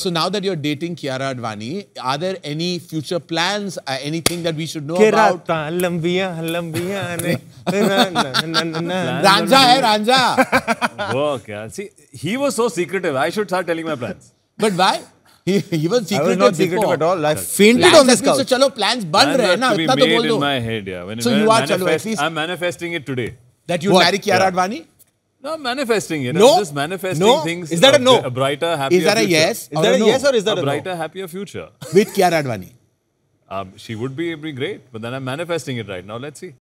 So now that you're dating Kiara Advani, are there any future plans? Anything that we should know about? Ranja hai Ranja. Work, yeah. See, he was so secretive. I should start telling my plans. But why? He was secretive. I was not secretive at all. I fainted Plans on this couch. So chalo, plans ban rahe Plans na. have to be Itna to made bol do. in my head, yeah. When So when you I are, chalo, at least. I'm manifesting it today. That you marry Kiara Advani? No, I'm manifesting it. No. I'm just manifesting No. things. Is that a no? A brighter, happier Is that a future. yes? Is that a no? yes or is that a brighter, no? happier future. With Kiara Advani? She would be great, but then I'm manifesting it right now. Let's see.